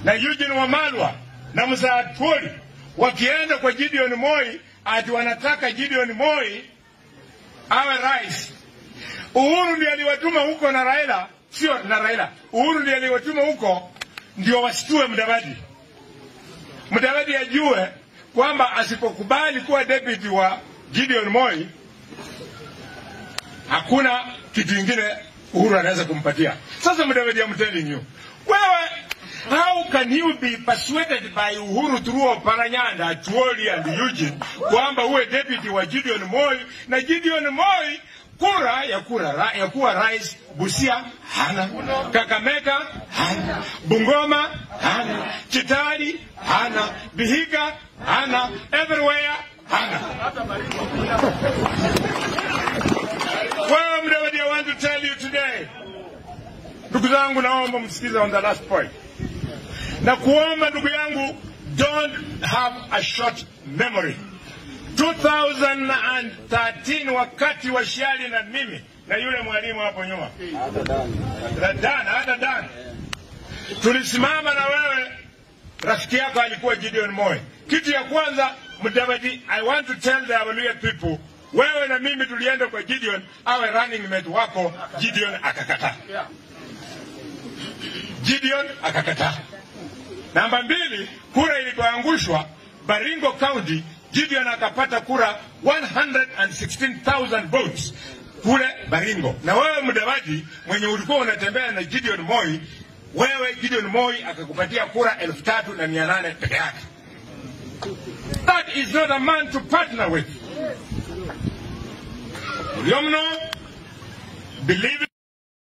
na Eugene Wamalwa na Musa Atwoli wakienda kwa Gideon Moi ati wanataka Gideon Moi awe rais. Uhuru ndiye aliwatuma huko na Raila, sio na Raila. Uhuru ndiye aliwatuma huko ndio wasitue Mudavadi. Mudavadi ajue kwamba asipokubali kuwa deputy wa Gideon Moi hakuna kitu kingine Uhuru anaweza kumpatia. Sasa Mudavadi, I'm telling you, wewe, how can you be persuaded by Uhuru through Paranyanda, Atwoli and Eugene kwamba uwe deputy wa Gideon Moi, na Gideon Moi kura ya kuwa rais Busia hana, Kakamega hana, Bungoma hana, Chitali hana, Vihiga hana, everywhere hana. Well, Mudavadi, I want to tell you today, ndugu zangu, naomba msikize on the last point. Na kuomba ndugu yangu, don't have a short memory. 2013 wakati wa Shiali na mimi na yule mwalimu hapo nyuma, hata Dan, tulisimama na wewe, rafiki yako alikuwa Gideon Moi. Kitu ya kwanza, Mudavadi, I want to tell the Waluhya people, wewe na mimi tulienda kwa Gideon awe running mate wako, Gideon akakataa. Gideon akakataa. Namba 2, kura ilipoangushwa Baringo County, Gideon akapata kura 116,000 votes kule Baringo. Na wewe Mudavadi mwenye ulikuwa unatembea na Gideon Moi, wewe Gideon Moi akakupatia kura 3,800 peke yake. That is not a man to partner with. Uliomno, believe it.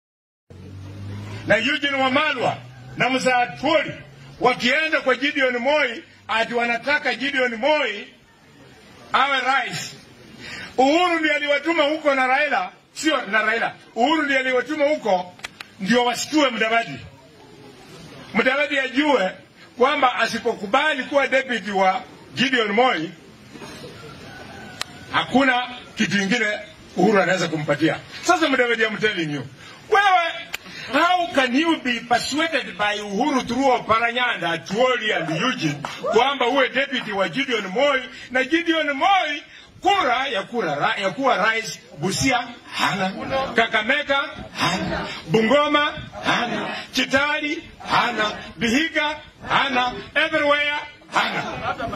Na Eugene Wamalwa na Musa Atwoli wakienda kwa Gideon Moi ati wanataka Gideon Moi awe rais. Uhuru ndiye aliwatuma huko na Raila, sio na Raila. Uhuru ndiye aliwatuma huko ndio wasitue Mudavadi. Mudavadi ajue kwamba asipokubali kuwa deputy wa Gideon Moi hakuna kitu kingine Uhuru anaweza kumpatia. Sasa Mudavadi, I'm telling you, wewe, how can you be persuaded by Uhuru through Paranyanda, Atwoli and Eugene kwamba uwe deputy wa Gideon Moi, na Gideon Moi kura ya kuwa rais Busia hana, Kakamega hana, Bungoma hana, Chitali hana, Vihiga hana, everywhere hana.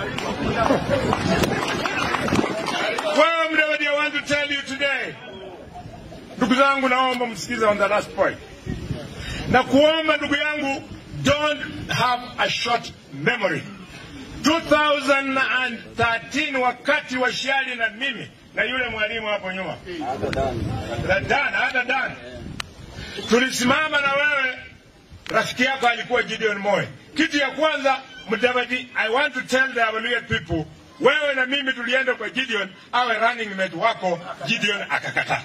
Well, Mudavadi, I want to tell you today, ndugu zangu, naomba msikize on the last point. Na kuomba ndugu yangu, don't have a short memory. 2013 wakati wa Shiali na mimi na yule mwalimu hapo nyuma, hata Dan, tulisimama na wewe, rafiki yako alikuwa Gideon Moi. Kitu ya kwanza, Mudavadi, I want to tell the Waluhya people, wewe na mimi tulienda kwa Gideon awe running mate wako, Gideon akakataa.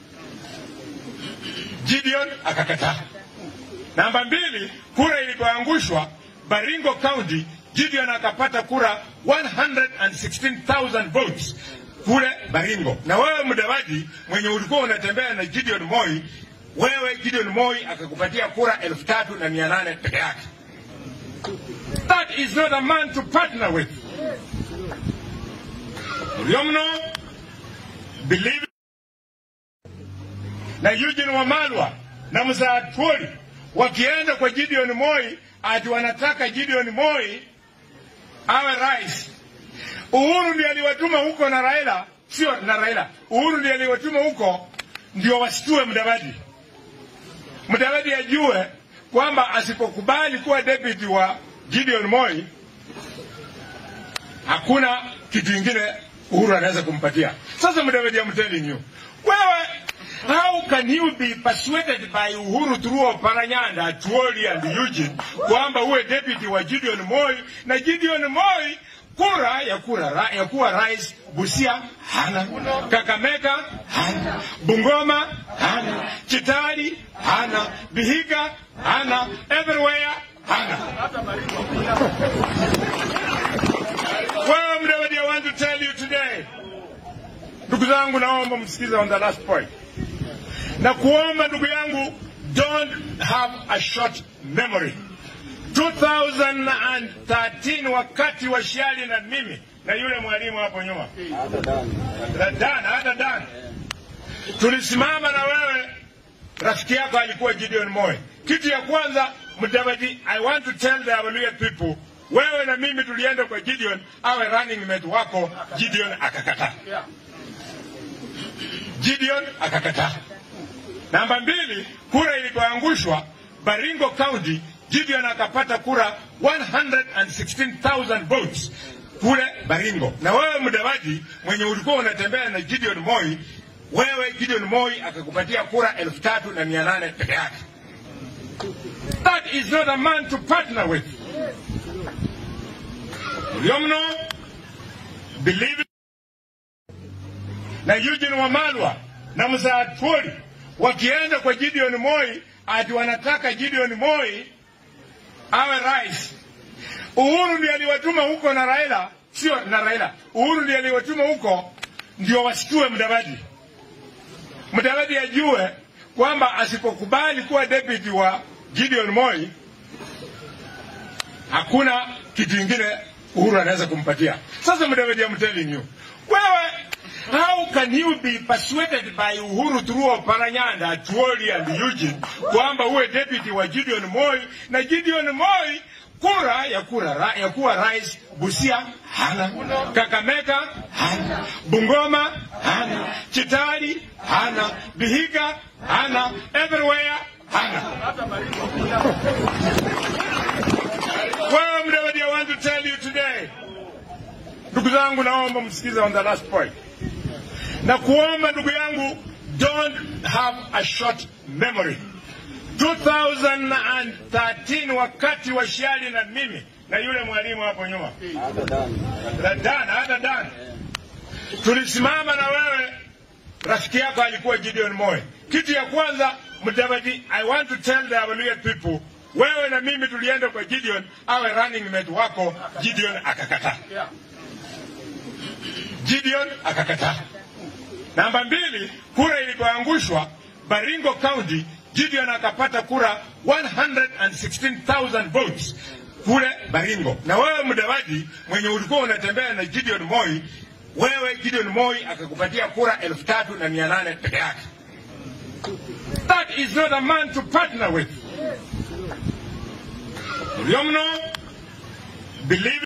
Gideon akakataa. Namba 2, kura ilipoangushwa Baringo County, Gideon akapata kura 116,000 votes kule Baringo. Na wewe Mudavadi mwenye ulikuwa unatembea na Gideon Moi, wewe Gideon Moi akakupatia kura 3,800 peke yake. That is not a man to partner with. Uliomno, believe it. Na Eugene Wamalwa na Musa Atwoli wakienda kwa Gideon Moi ati wanataka Gideon Moi awe rais. Uhuru ndiye aliwatuma huko na Raila, sio na Raila. Uhuru ndiye aliwatuma huko ndio wasitue Mudavadi. Mudavadi ajue kwamba asipokubali kuwa deputy wa Gideon Moi hakuna kitu kingine Uhuru anaweza kumpatia. Sasa Mudavadi, I'm telling you, wewe, how can you be persuaded by Uhuru through Paranyanda, Atwoli and Eugene kwamba uwe deputy wa Gideon Moi, na Gideon Moi kura ya kuwa rais Busia hana, Kakamega hana, Bungoma hana, Chitali hana, Vihiga hana, everywhere hana. Well, Mudavadi, I want to tell you today, ndugu zangu, naomba msikize on the last point. Na kuomba ndugu yangu, don't have a short memory. 2013 wakati wa Shali na mimi na yule mwalimu hapo nyuma hata Dan tulisimama na wewe, rafiki yako alikuwa Gideon Moi. Kitu ya kwanza, Mudavadi, I want to tell the Waluhya people, wewe na mimi tulienda kwa Gideon awe running mate wako. Gideon akakataa. Gideon akakataa. Namba 2, kura ilipoangushwa Baringo County, Gideon akapata kura 116,000 votes kule Baringo. Na wewe Mudavadi mwenye ulikuwa unatembea na Gideon Moi, wewe Gideon Moi akakupatia kura 3,800 peke yake. That is not a man to partner with. Yomno, believe it. Na Eugene Wamalwa na Musa Atwoli wakienda kwa Gideon Moi ati wanataka Gideon Moi awe rais. Uhuru ndiye aliwatuma huko na Raila, sio na Raila. Uhuru ndiye aliwatuma huko ndio wasitue Mudavadi. Mudavadi ajue kwamba asipokubali kuwa deputy wa Gideon Moi hakuna kitu kingine Uhuru anaweza kumpatia. Sasa Mudavadi, I'm telling you, wewe, how can you be persuaded by Uhuru through Paranyanda, Atwoli and Eugene kwamba uwe deputy wa Gideon Moi, na Gideon Moi kura ya kuwa rais Busia hana, Kakamega hana, Bungoma hana, Chitali hana, Vihiga hana, everywhere hana. Well, Mudavadi, I want to tell you today, ndugu zangu, naomba msikize on the last point. Na kuomba ndugu yangu, don't have a short memory. 2013 wakati wa Shali na mimi na yule mwalimu hapo nyuma hata Dan tulisimama na wewe, rafiki yako alikuwa Gideon Moi. Kitu ya kwanza, Mudavadi, I want to tell the Waluhya people, wewe na mimi tulienda kwa Gideon awe running mate wako. Gideon akakataa. Gideon akakataa. Namba 2, kura ilipoangushwa Baringo County, Gideon akapata kura 116,000 votes kule Baringo. Na wewe Mudavadi mwenye ulikuwa unatembea na Gideon Moi, wewe Gideon Moi akakupatia kura 3,800 peke yake. That is not a man to partner with. Yomno, believe